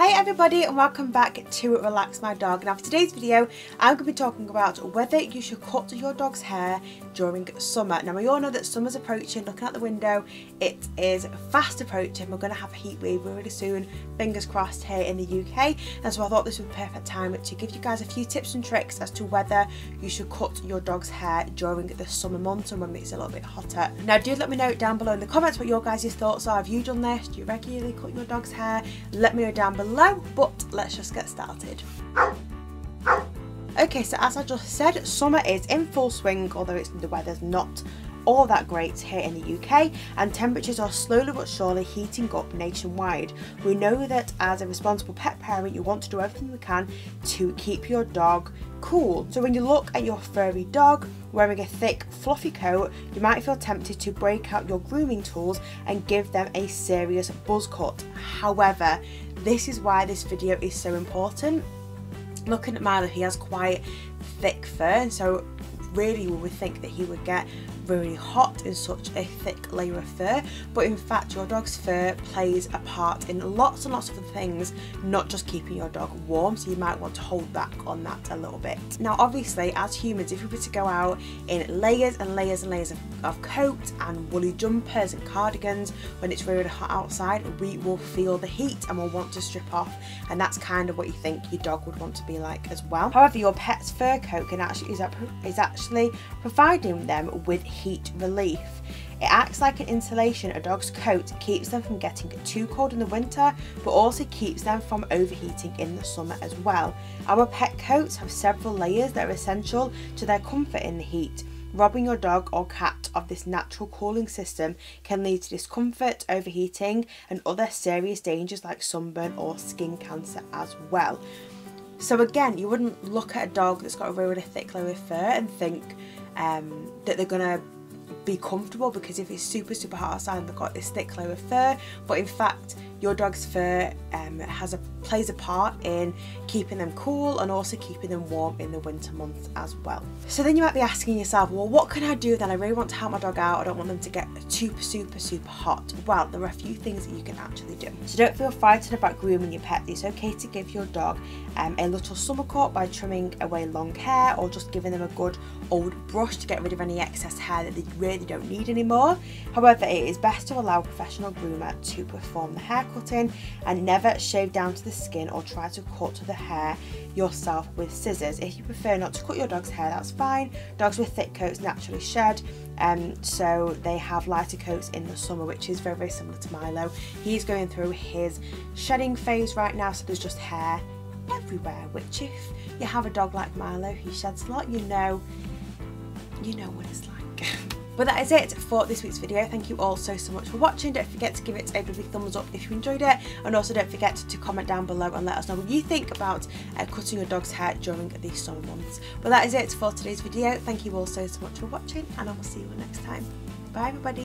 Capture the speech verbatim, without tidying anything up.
Hi everybody and welcome back to Relax My Dog. Now for today's video I'm going to be talking about whether you should cut your dog's hair during summer. Now we all know that summer's approaching. Looking out the window, it is fast approaching. We're going to have a heat wave really soon, fingers crossed, here in the U K, and so I thought this was the perfect time to give you guys a few tips and tricks as to whether you should cut your dog's hair during the summer months and when it's a little bit hotter. Now do let me know down below in the comments what your guys' thoughts are. Have you done this? Do you regularly cut your dog's hair? Let me know down below. Below, but let's just get started. Okay, so as I just said, summer is in full swing, although it's, the weather's not all that great here in the U K, and temperatures are slowly but surely heating up nationwide. We know that as a responsible pet parent, you want to do everything you can to keep your dog cool. So when you look at your furry dog wearing a thick fluffy coat, you might feel tempted to break out your grooming tools and give them a serious buzz cut. However, this is why this video is so important. Looking at Milo, he has quite thick fur, and so really we would think that he would get really hot in such a thick layer of fur, but in fact your dog's fur plays a part in lots and lots of other things, not just keeping your dog warm, so you might want to hold back on that a little bit. Now obviously as humans, if we were to go out in layers and layers and layers of, of coats and woolly jumpers and cardigans when it's really hot outside, we will feel the heat and will want to strip off, and that's kind of what you think your dog would want to be like as well. However, your pet's fur coat can actually is, is actually providing them with heat relief. It acts like an insulation. A dog's coat keeps them from getting too cold in the winter, but also keeps them from overheating in the summer as well. Our pet coats have several layers that are essential to their comfort in the heat. Robbing your dog or cat of this natural cooling system can lead to discomfort, overheating, and other serious dangers like sunburn or skin cancer as well. So again, you wouldn't look at a dog that's got a really thick layer of fur and think um, that they're gonna be comfortable because if it's super super hot outside and they've got this thick layer of fur, but in fact your dog's fur um, has a plays a part in keeping them cool and also keeping them warm in the winter months as well. So then you might be asking yourself, well, what can I do then? I really want to help my dog out. I don't want them to get super super super hot. Well, there are a few things that you can actually do. So don't feel frightened about grooming your pet. It's okay to give your dog um, a little summer cut by trimming away long hair or just giving them a good old brush to get rid of any excess hair that they really don't need anymore. However, it is best to allow a professional groomer to perform the hair cutting and never shave down to the skin or try to cut the hair yourself with scissors. If you prefer not to cut your dog's hair, that's fine. Dogs with thick coats naturally shed, um, so they have lighter coats in the summer, which is very very similar to Milo. He's going through his shedding phase right now, so there's just hair everywhere, which if you have a dog like Milo who sheds a lot, you know you know what it's like. But that is it for this week's video. Thank you all so so much for watching. Don't forget to give it a lovely thumbs up if you enjoyed it, and also don't forget to comment down below and let us know what you think about uh, cutting your dog's hair during the summer months. But that is it for today's video. Thank you all so so much for watching, and I will see you next time. Bye everybody.